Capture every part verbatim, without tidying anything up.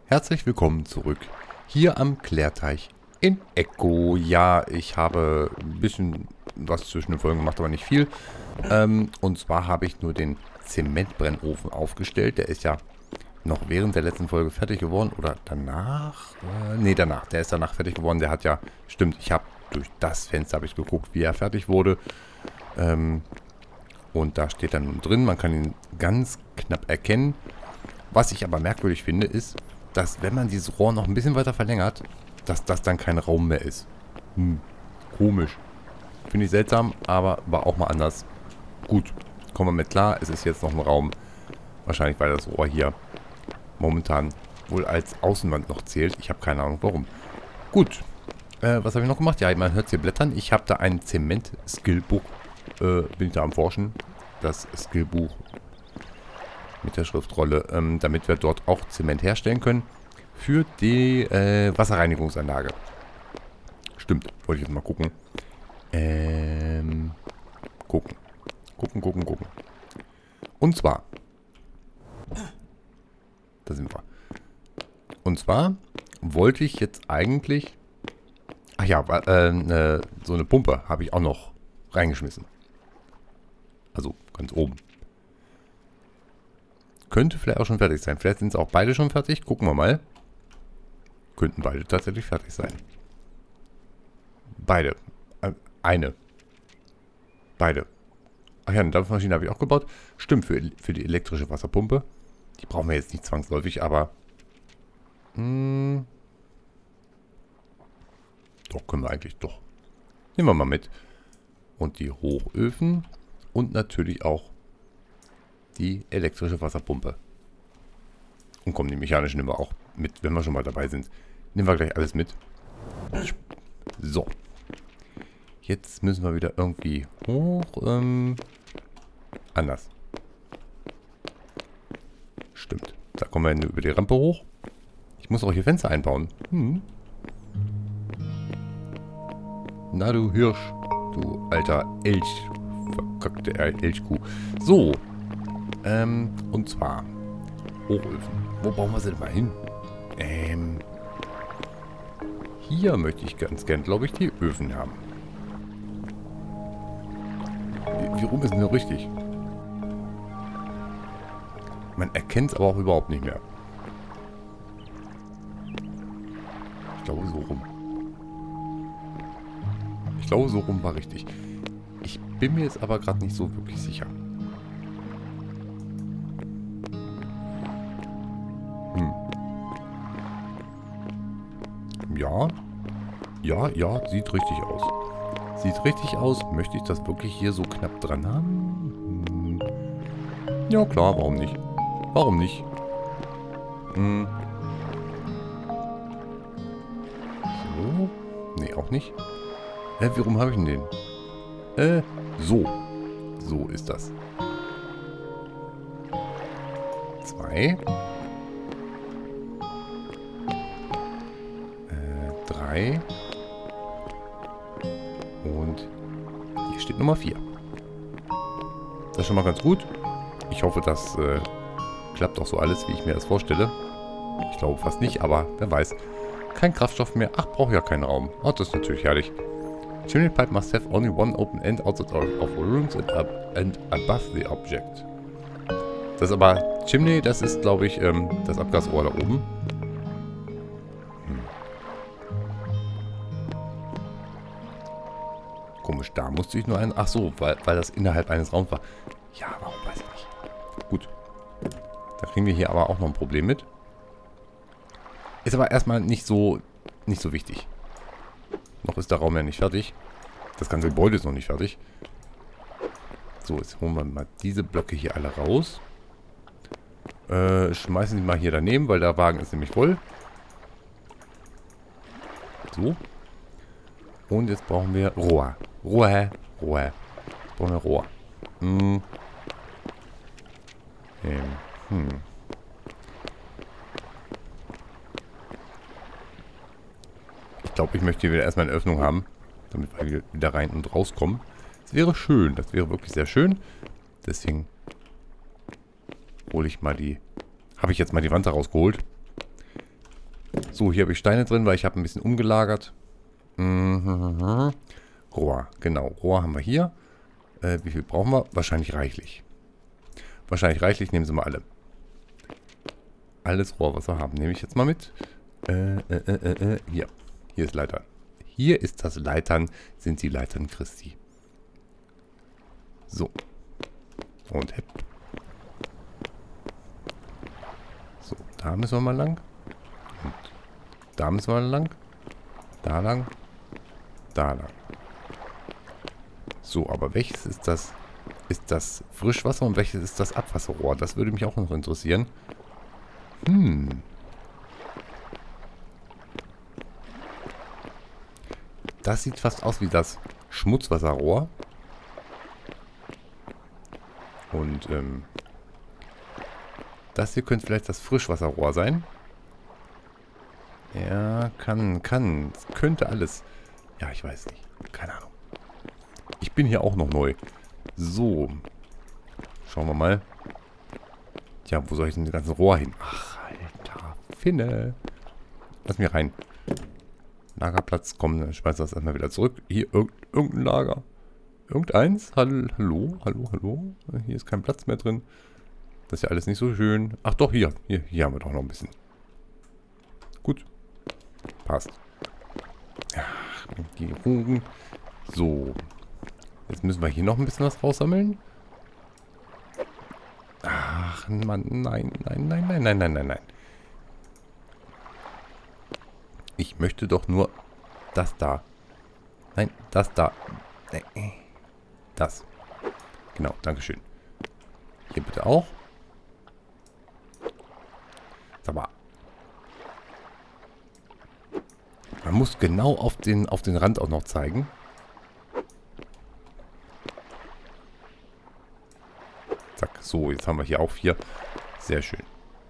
Herzlich willkommen zurück hier am Klärteich in Echo. Ja, ich habe ein bisschen was zwischen den Folgen gemacht, aber nicht viel. Ähm, und zwar habe ich nur den Zementbrennofen aufgestellt. Der ist ja noch während der letzten Folge fertig geworden. Oder danach? Äh, ne, danach. Der ist danach fertig geworden. Der hat ja, stimmt, ich habe durch das Fenster habe ich geguckt, wie er fertig wurde. Ähm, und da steht dann drin, man kann ihn ganz knapp erkennen. Was ich aber merkwürdig finde, ist, dass wenn man dieses Rohr noch ein bisschen weiter verlängert, dass das dann kein Raum mehr ist. Hm, komisch. Finde ich seltsam, aber war auch mal anders. Gut, kommen wir mit klar. Es ist jetzt noch ein Raum. Wahrscheinlich, weil das Rohr hier momentan wohl als Außenwand noch zählt. Ich habe keine Ahnung, warum. Gut, äh, was habe ich noch gemacht? Ja, man hört es hier blättern. Ich habe da ein Zement-Skillbuch. Äh, bin ich da am Forschen. Das Skillbuch mit der Schriftrolle, ähm, damit wir dort auch Zement herstellen können für die äh, Wasserreinigungsanlage. Stimmt, wollte ich jetzt mal gucken. Ähm, gucken. Gucken, gucken, gucken. Und zwar, da sind wir. Und zwar wollte ich jetzt eigentlich, ach ja, äh, äh, so eine Pumpe habe ich auch noch reingeschmissen. Also ganz oben. Könnte vielleicht auch schon fertig sein. Vielleicht sind es auch beide schon fertig. Gucken wir mal. Könnten beide tatsächlich fertig sein. Beide. Äh, eine. Beide. Ach ja, eine Dampfmaschine habe ich auch gebaut. Stimmt, für, für die elektrische Wasserpumpe. Die brauchen wir jetzt nicht zwangsläufig, aber... Mh, doch, können wir eigentlich doch. Nehmen wir mal mit. Und die Hochöfen. Und natürlich auch die elektrische Wasserpumpe. Und komm, die mechanische nehmen wir auch mit, wenn wir schon mal dabei sind. Nehmen wir gleich alles mit. So. Jetzt müssen wir wieder irgendwie hoch. Ähm, anders. Stimmt. Da kommen wir über die Rampe hoch. Ich muss auch hier Fenster einbauen. Hm. Na du Hirsch. Du alter Elch. Verkackte Elchkuh. So. Ähm, und zwar Hochöfen. Wo bauen wir sie denn mal hin? Ähm, hier möchte ich ganz gern, glaube ich, die Öfen haben. Wie, wie rum ist denn so richtig? Man erkennt es aber auch überhaupt nicht mehr. Ich glaube, so rum. Ich glaube, so rum war richtig. Ich bin mir jetzt aber gerade nicht so wirklich sicher. Ja, ja, ja, sieht richtig aus. Sieht richtig aus. Möchte ich das wirklich hier so knapp dran haben? Hm. Ja, klar, warum nicht? Warum nicht? Hm. So. Nee, auch nicht. Hä, wie rum habe ich denn den? Äh, so. So ist das. Zwei. Drei. Und hier steht Nummer vier. Das ist schon mal ganz gut. Ich hoffe, das äh, klappt auch so alles, wie ich mir das vorstelle. Ich glaube fast nicht, aber wer weiß. Kein Kraftstoff mehr. Ach, braucht ja keinen Raum. Oh, das ist natürlich herrlich. Chimney pipe must have only one open end outside of rooms and, up and above the object. Das ist aber Chimney, das ist, glaube ich, ähm, das Abgasrohr da oben. Komisch, da musste ich nur ein... Ach so, weil, weil das innerhalb eines Raums war. Ja, warum weiß ich nicht. Gut. Da kriegen wir hier aber auch noch ein Problem mit. Ist aber erstmal nicht so, nicht so wichtig. Noch ist der Raum ja nicht fertig. Das ganze Gebäude ist noch nicht fertig. So, jetzt holen wir mal diese Blöcke hier alle raus. Äh, schmeißen die mal hier daneben, weil der Wagen ist nämlich voll. So. Und jetzt brauchen wir Rohr. Rohr. Rohr. Jetzt brauchen wir Rohr. Hm. Ähm. Hm. Ich glaube, ich möchte hier wieder erstmal eine Öffnung haben, damit wir wieder rein und rauskommen. Das wäre schön. Das wäre wirklich sehr schön. Deswegen hole ich mal die... Habe ich jetzt mal die Wand da rausgeholt. So, hier habe ich Steine drin, weil ich habe ein bisschen umgelagert. Mhm. Rohr, genau. Rohr haben wir hier. Äh, wie viel brauchen wir? Wahrscheinlich reichlich. Wahrscheinlich reichlich, nehmen Sie mal alle. Alles Rohr, was wir haben, nehme ich jetzt mal mit. Äh, äh, äh, äh, hier. Hier ist Leitern. Hier ist das Leitern, sind die Leitern Christi. So. Und hepp. So, da müssen wir mal lang. Und da müssen wir lang. Da lang. Da lang. So, aber welches ist das? Ist das Frischwasser und welches ist das Abwasserrohr? Das würde mich auch noch interessieren. Hm. Das sieht fast aus wie das Schmutzwasserrohr. Und ähm, das hier könnte vielleicht das Frischwasserrohr sein. Ja, kann, kann. Es könnte alles. Ja, ich weiß nicht. Keine Ahnung. Ich bin hier auch noch neu. So. Schauen wir mal. Tja, wo soll ich denn das ganze Rohr hin? Ach, alter Finne. Lass mich rein. Lagerplatz, komm, dann schmeiß das erstmal wieder zurück. Hier, irg irgendein Lager. Irgendeins? Hallo, hallo, hallo, hallo. Hier ist kein Platz mehr drin. Das ist ja alles nicht so schön. Ach doch, hier. Hier, hier haben wir doch noch ein bisschen. Gut. Passt. Ach, die Rugen. So. Jetzt müssen wir hier noch ein bisschen was raussammeln. Ach, Mann, nein, nein, nein, nein, nein, nein, nein, nein. Ich möchte doch nur das da. Nein, das da. Das. Genau, dankeschön. Hier bitte auch. Sag mal. Man muss genau auf den, auf den Rand auch noch zeigen. Zack, so, jetzt haben wir hier auch vier. Sehr schön.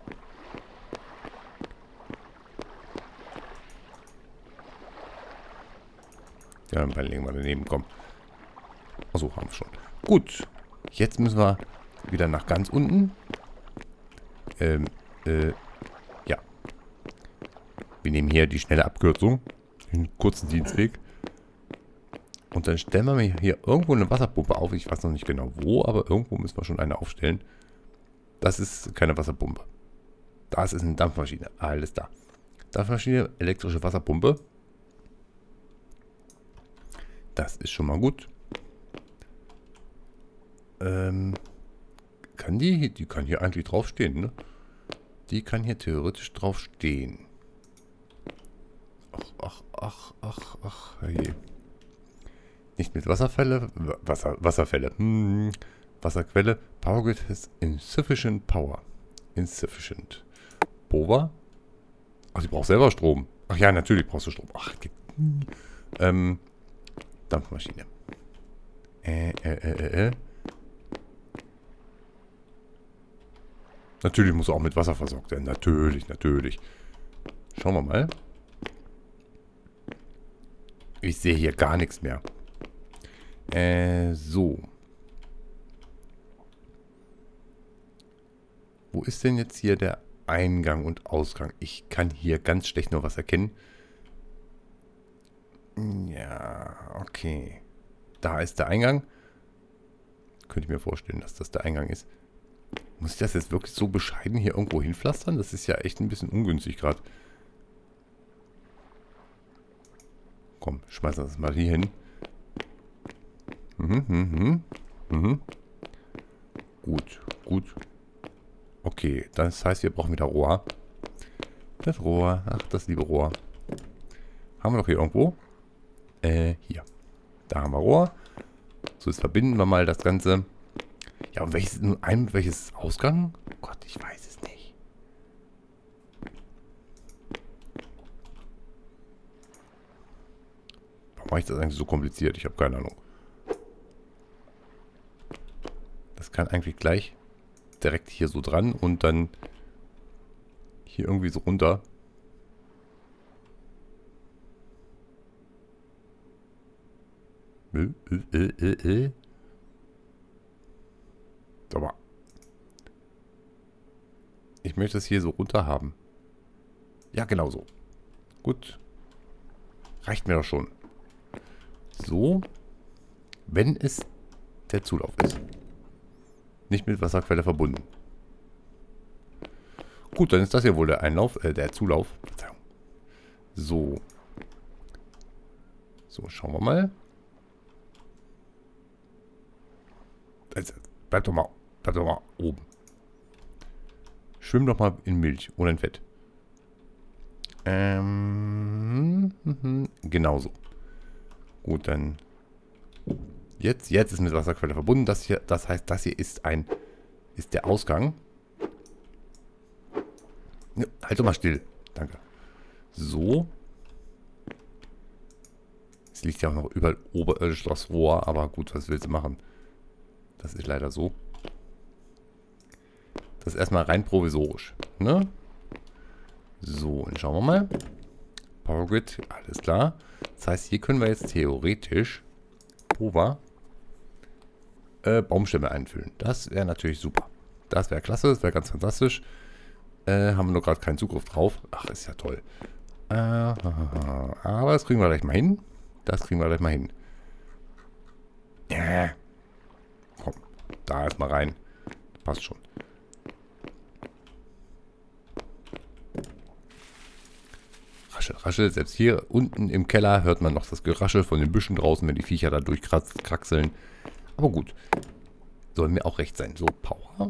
Ja, dann legen wir daneben, komm. Achso, haben wir schon. Gut. Jetzt müssen wir wieder nach ganz unten. Ähm, äh, ja. Wir nehmen hier die schnelle Abkürzung. Den kurzen Dienstweg. Und dann stellen wir hier irgendwo eine Wasserpumpe auf. Ich weiß noch nicht genau wo, aber irgendwo müssen wir schon eine aufstellen. Das ist keine Wasserpumpe. Das ist eine Dampfmaschine. Alles da. Dampfmaschine, elektrische Wasserpumpe. Das ist schon mal gut. Ähm, kann die? Die kann hier eigentlich draufstehen, ne? Die kann hier theoretisch draufstehen. Ach, ach, ach, ach, ach, je. Nicht mit Wasserfälle, Wasser, Wasserfälle, hm, Wasserquelle. Power Grid has insufficient power. Insufficient. Boba? Ach, die braucht selber Strom. Ach ja, natürlich brauchst du Strom. Ach, ähm, Dampfmaschine. Äh, äh, äh, äh. Natürlich muss er auch mit Wasser versorgt werden. Natürlich, natürlich. Schauen wir mal. Ich sehe hier gar nichts mehr. Äh, so. Wo ist denn jetzt hier der Eingang und Ausgang? Ich kann hier ganz schlecht nur was erkennen. Ja, okay. Da ist der Eingang. Könnte ich mir vorstellen, dass das der Eingang ist. Muss ich das jetzt wirklich so bescheiden hier irgendwo hinpflastern? Das ist ja echt ein bisschen ungünstig gerade. Komm, schmeißen wir das mal hier hin. Mhm, mhm, mhm. Gut, gut. Okay, das heißt, wir brauchen wieder Rohr. Das Rohr, ach, das liebe Rohr. Haben wir doch hier irgendwo? Äh, hier. Da haben wir Rohr. So, jetzt verbinden wir mal das Ganze. Ja, und welches, ein, welches Ausgang? Oh Gott, ich weiß es nicht. Warum mache ich das eigentlich so kompliziert? Ich habe keine Ahnung. Das kann eigentlich gleich direkt hier so dran und dann hier irgendwie so runter. Äh, äh, äh, äh. Aber ich möchte es hier so runter haben. Ja, genau so. gut. Reicht mir doch schon. So. Wenn es der Zulauf ist. Nicht mit Wasserquelle verbunden. Gut, dann ist das hier wohl der Einlauf, äh, der Zulauf. Verzeihung. So. So, schauen wir mal. Also, bleib doch mal, bleib doch mal oben. Schwimm doch mal in Milch oder in Fett. Ähm, genauso. Gut, dann jetzt, jetzt ist mit Wasserquelle verbunden. Das hier, das heißt, das hier ist ein, ist der Ausgang. Ja, halt doch mal still. Danke. So. Es liegt ja auch noch überall oberirdisch das Rohr, aber gut, was willst du machen? Das ist leider so. Das ist erstmal rein provisorisch. Ne? So, und schauen wir mal. Power Grid, alles klar. Das heißt, hier können wir jetzt theoretisch Pova äh, Baumstämme einfüllen. Das wäre natürlich super. Das wäre klasse, das wäre ganz fantastisch. Äh, haben wir nur gerade keinen Zugriff drauf. Ach, ist ja toll. Äh, aber das kriegen wir gleich mal hin. Das kriegen wir gleich mal hin. Ja. Komm, da erstmal rein. Passt schon. Raschel, raschel. Selbst hier unten im Keller hört man noch das Geraschel von den Büschen draußen, wenn die Viecher da durchkraxeln. Aber gut. Soll mir auch recht sein. So, Power.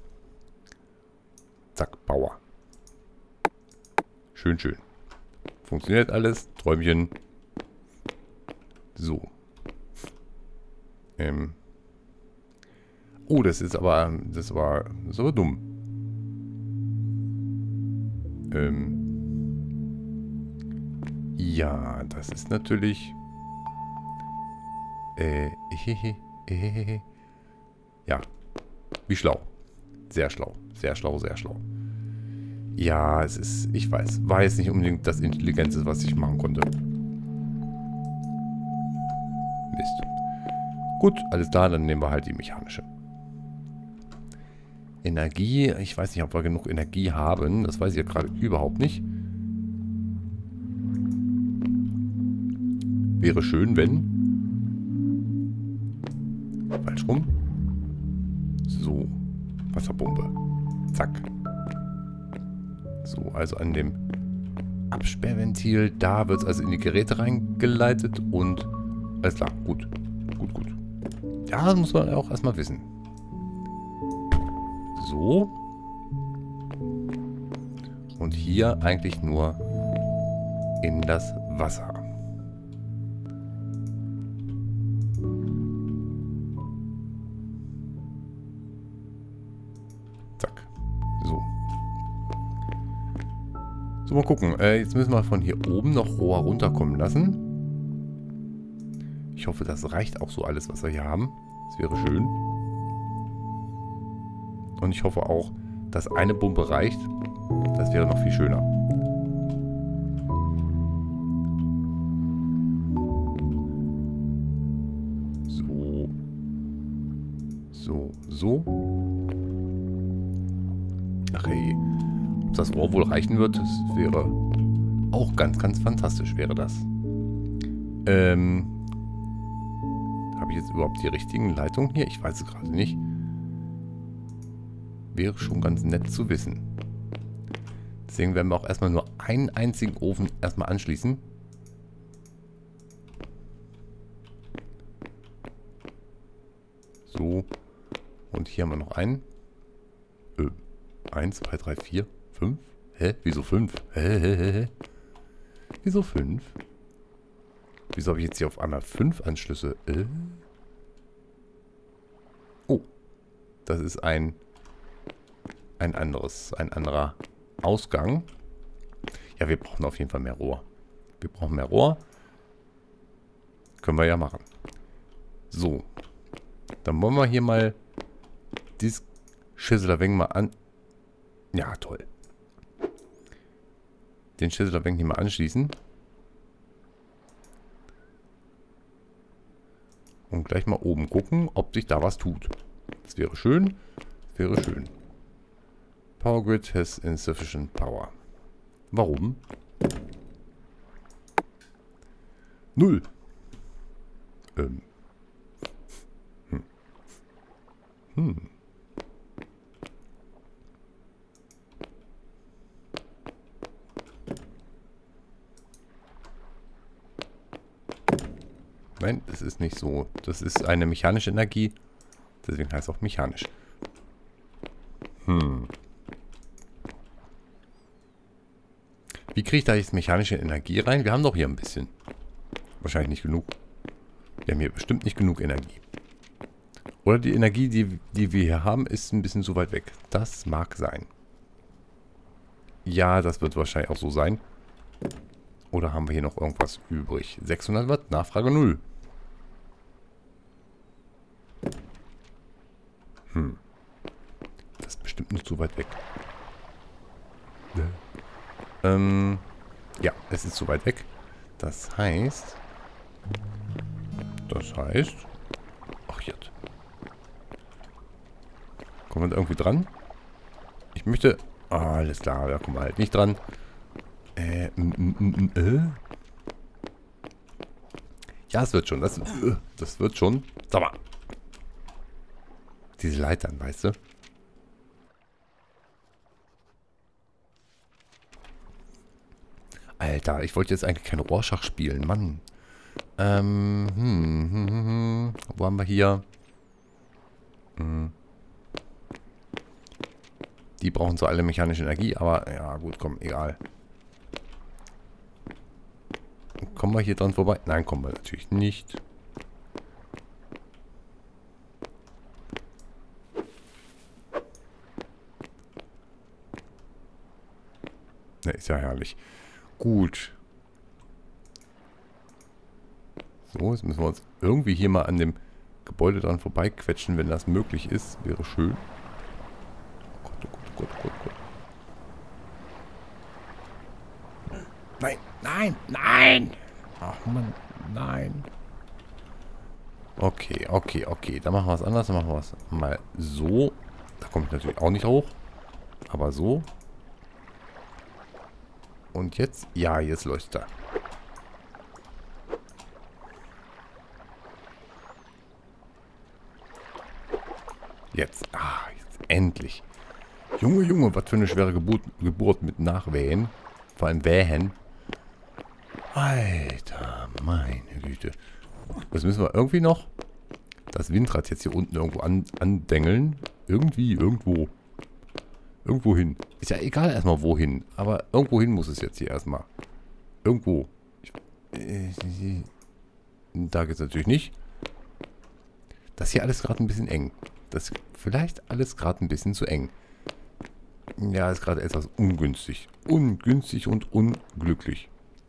Zack, Power. Schön, schön. Funktioniert alles. Träumchen. So. Ähm. Oh, das ist aber, das war, das ist aber dumm. Ähm. Ja, das ist natürlich. Äh, hehe, hehe. Ja. Wie schlau. Sehr schlau. Sehr schlau, sehr schlau. Ja, es ist, ich weiß, war jetzt nicht unbedingt das Intelligenteste, was ich machen konnte. Mist. Gut, alles da, dann nehmen wir halt die mechanische. Energie, ich weiß nicht, ob wir genug Energie haben. Das weiß ich ja gerade überhaupt nicht. Wäre schön, wenn... Falsch rum. So. Wasserpumpe. Zack. So, also an dem Absperrventil, da wird es also in die Geräte reingeleitet und alles klar, gut. Gut, gut. Ja, das muss man auch erstmal wissen. So. Und hier eigentlich nur in das Wasser. Zack. So. So, mal gucken. Äh, jetzt müssen wir von hier oben noch Rohr runterkommen lassen. Ich hoffe, das reicht auch so alles, was wir hier haben. Das wäre schön. Und ich hoffe auch, dass eine Pumpe reicht. Das wäre noch viel schöner. So. So, so. Ach hey. Ob das Rohr wohl reichen wird, das wäre auch ganz, ganz fantastisch, wäre das. Ähm... Habe ich jetzt überhaupt die richtigen Leitungen hier? Ich weiß es gerade nicht. Wäre schon ganz nett zu wissen. Deswegen werden wir auch erstmal nur einen einzigen Ofen erstmal anschließen. So. Und hier haben wir noch einen. Äh, eins, zwei, drei, vier, fünf. Hä? Wieso fünf? Hä, hä, hä, hä? Wieso fünf? Wieso habe ich jetzt hier auf einmal fünf Anschlüsse? Äh? Oh. Das ist ein ein anderes, ein anderer Ausgang. Ja, wir brauchen auf jeden Fall mehr Rohr. Wir brauchen mehr Rohr. Können wir ja machen. So. Dann wollen wir hier mal dieses Schisselerweng mal an... Ja, toll. Den Schisselerweng hier mal anschließen. Und gleich mal oben gucken, ob sich da was tut. Das wäre schön. Das wäre schön. Power Grid has insufficient power. Warum? Null. Ähm. Hm. Hm. Nein, das ist nicht so. Das ist eine mechanische Energie. Deswegen heißt es auch mechanisch. Hm. Wie kriege ich da jetzt mechanische Energie rein? Wir haben doch hier ein bisschen. Wahrscheinlich nicht genug. Wir haben hier bestimmt nicht genug Energie. Oder die Energie, die, die wir hier haben, ist ein bisschen zu weit weg. Das mag sein. Ja, das wird wahrscheinlich auch so sein. Oder haben wir hier noch irgendwas übrig? sechshundert Watt, Nachfrage null. Hm. Das ist bestimmt nicht zu weit weg. Ja. Ähm, ja, es ist zu weit weg. Das heißt... Das heißt... Ach, jetzt. Kommen wir da irgendwie dran? Ich möchte... Ah, alles klar, da kommen wir halt nicht dran. Äh, m, m, m, äh? Ja, es wird schon. Das, äh, das wird schon. Sag mal. Diese Leitern, weißt du? Alter, ich wollte jetzt eigentlich kein Rorschach spielen, Mann. Ähm, hm, hm, hm, hm. Wo haben wir hier? Hm. Die brauchen zwar alle mechanische Energie, aber ja gut, komm, egal. Kommen wir hier dran vorbei? Nein, kommen wir natürlich nicht. Ne, ist ja herrlich. Gut. So, jetzt müssen wir uns irgendwie hier mal an dem Gebäude dran vorbeiquetschen, wenn das möglich ist. Wäre schön. Oh Gott, oh Gott, oh Gott, oh Gott, oh Gott. Nein, nein, nein! Ach Mann, nein. Okay, okay, okay. Dann machen wir was anderes. Dann machen wir was mal so. Da komme ich natürlich auch nicht hoch. Aber so. Und jetzt? Ja, jetzt leuchtet er. Jetzt. Ah, jetzt endlich. Junge, Junge, was für eine schwere Geburt, Geburt mit Nachwehen. Vor allem Wähen. Alter, meine Güte. Das müssen wir irgendwie noch das Windrad jetzt hier unten irgendwo an, andengeln. Irgendwie, irgendwo. Irgendwo hin. Ist ja egal erstmal wohin. Aber irgendwo hin muss es jetzt hier erstmal. Irgendwo. Ich, äh, da geht es natürlich nicht. Das hier alles gerade ein bisschen eng. Das ist vielleicht alles gerade ein bisschen zu eng. Ja, ist gerade etwas ungünstig. Ungünstig und unglücklich.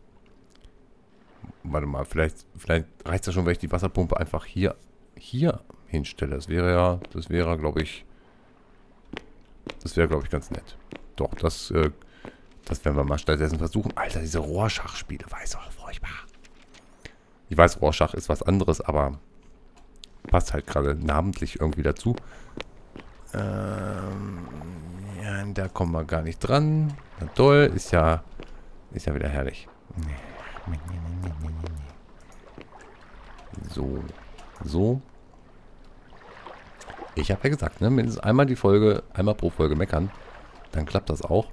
Warte mal, vielleicht, vielleicht reicht es ja schon, wenn ich die Wasserpumpe einfach hier, hier hinstelle. Das wäre ja, das wäre, glaube ich, das wäre, glaube ich, ganz nett. Doch, das, äh, das werden wir mal stattdessen versuchen. Alter, diese Rorschach-Spiele, weiß auch furchtbar. Ich weiß, Rorschach ist was anderes, aber passt halt gerade namentlich irgendwie dazu. Ähm, ja, da kommen wir gar nicht dran. Na toll, ist ja, ist ja wieder herrlich. So, so. Ich habe ja gesagt, ne, mindestens einmal die Folge, einmal pro Folge meckern, dann klappt das auch.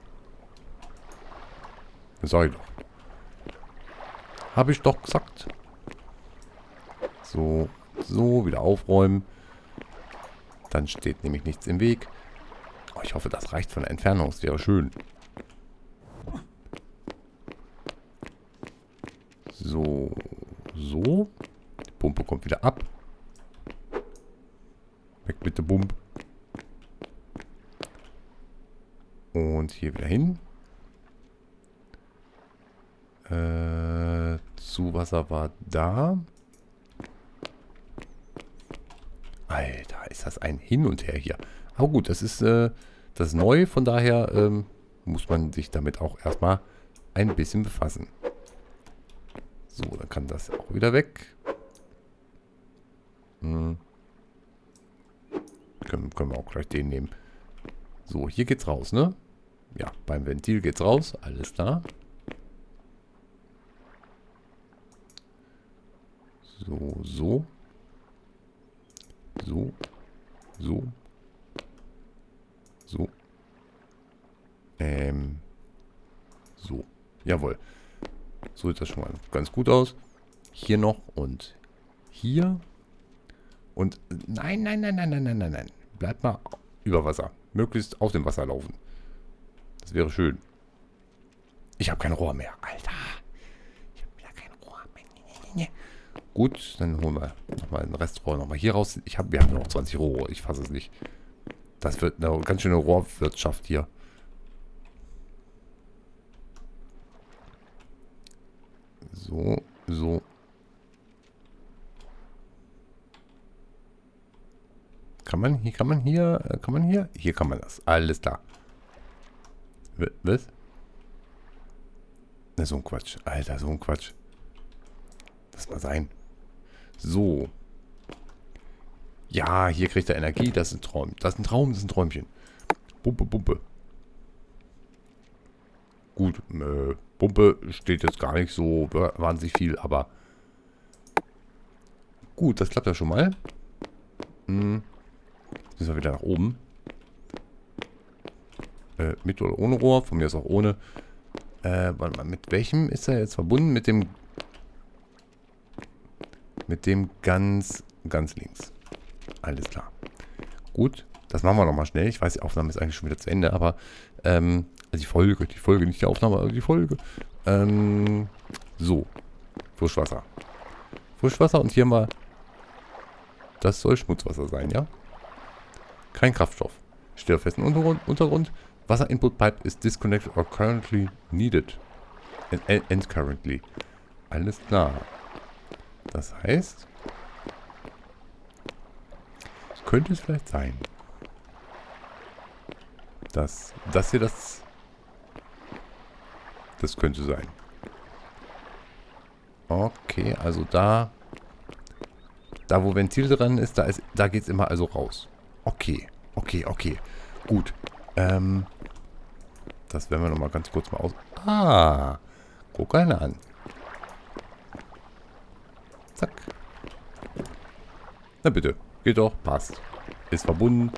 Sag ich doch. Habe ich doch gesagt. So, so, wieder aufräumen. Dann steht nämlich nichts im Weg. Oh, ich hoffe, das reicht von der Entfernung. Das wäre schön. So, so. Die Pumpe kommt wieder ab. Weg mit der Pumpe. Und hier wieder hin. Äh, Zuwasser war da. Alter, ist das ein Hin und Her hier. Aber gut, das ist, äh, das ist neu. Von daher ähm, muss man sich damit auch erstmal ein bisschen befassen. So, dann kann das auch wieder weg. Hm. Können, können wir auch gleich den nehmen. So, hier geht's raus, ne? Ja, beim Ventil geht's raus. Alles klar. So, so. So. So. So. Ähm. So. Jawohl. So sieht das schon mal ganz gut aus. Hier noch und hier. Und nein, nein, nein, nein, nein, nein, nein, nein. Bleibt mal über Wasser. Möglichst auf dem Wasser laufen. Das wäre schön. Ich habe kein Rohr mehr. Alter. Ich habe wieder kein Rohr mehr. Gut, dann holen wir nochmal ein Restrohr nochmal hier raus. Ich hab, wir haben noch zwanzig Rohre. Ich fasse es nicht. Das wird eine ganz schöne Rohrwirtschaft hier. So, so. Kann man hier, kann man hier, kann man hier? Hier kann man das. Alles klar. Was? Na, so ein Quatsch. Alter, so ein Quatsch. Lass mal sein. So. Ja, hier kriegt er Energie. Das ist ein Traum. Das ist ein Traum, das ist ein Träumchen. Bumpe, Bumpe. Gut, äh, Pumpe steht jetzt gar nicht so wahnsinnig viel, aber gut, das klappt ja schon mal. Hm. Jetzt müssen wir wieder nach oben. Äh, mit oder ohne Rohr, von mir ist auch ohne. Äh, warte mal, mit welchem ist er jetzt verbunden? Mit dem mit dem ganz, ganz links. Alles klar. Gut, das machen wir nochmal schnell. Ich weiß, die Aufnahme ist eigentlich schon wieder zu Ende, aber ähm, also die Folge, die Folge, nicht die Aufnahme, aber die Folge. Ähm, so. Frischwasser. Frischwasser und hier mal. Das soll Schmutzwasser sein, ja? Kein Kraftstoff. Steht auf festem Untergrund. Untergrund. Wasser Input Pipe is disconnected or currently needed. And, and currently. Alles klar. Das heißt, es könnte es vielleicht sein, dass das hier das das könnte sein. Okay, also da da wo Ventil dran ist, da ist da geht es immer also raus. Okay, okay, okay. Gut. Ähm, das werden wir noch mal ganz kurz mal aus. Ah, guck einer an. Zack. Na bitte, geht doch, passt. Ist verbunden.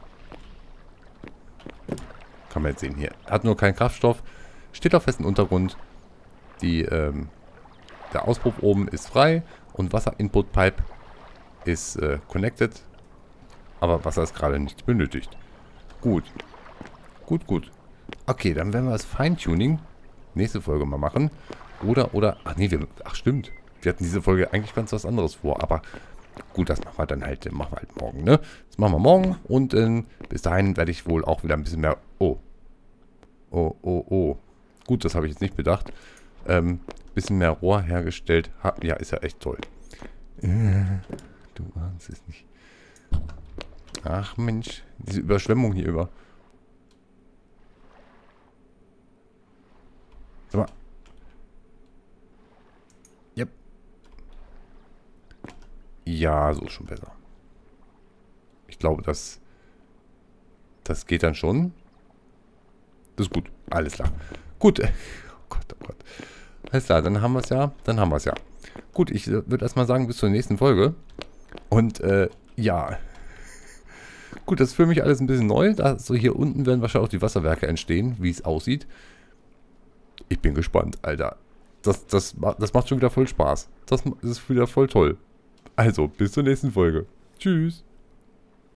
Kann man jetzt sehen hier. Hat nur keinen Kraftstoff. Steht auf festem Untergrund. Die, ähm, der Auspuff oben ist frei. Und Wasser-Input-Pipe ist äh, connected. Aber Wasser ist gerade nicht benötigt. Gut. Gut, gut. Okay, dann werden wir das Feintuning nächste Folge mal machen. Oder, oder, ach nee, wir, ach stimmt. Wir hatten diese Folge eigentlich ganz was anderes vor, aber gut, das machen wir dann halt, machen wir halt morgen, ne? Das machen wir morgen und äh, bis dahin werde ich wohl auch wieder ein bisschen mehr, oh. Oh, oh, oh. Gut, das habe ich jetzt nicht bedacht. Ähm, bisschen mehr Rohr hergestellt. Ha, ja, ist ja echt toll. Äh, du ahnst es nicht. Ach Mensch, diese Überschwemmung hier über. Sag mal. Yep. Ja, so ist schon besser. Ich glaube, das das geht dann schon. Das ist gut. Alles klar. Gut. Oh Gott, oh Gott. Alles klar, dann haben wir es ja. Dann haben wir es ja. Gut, ich äh, würde erstmal sagen, bis zur nächsten Folge. Und, äh, ja. Gut, das ist für mich alles ein bisschen neu. Da, so hier unten werden wahrscheinlich auch die Wasserwerke entstehen, wie es aussieht. Ich bin gespannt, Alter. Das, das, das macht schon wieder voll Spaß. Das ist wieder voll toll. Also, bis zur nächsten Folge. Tschüss.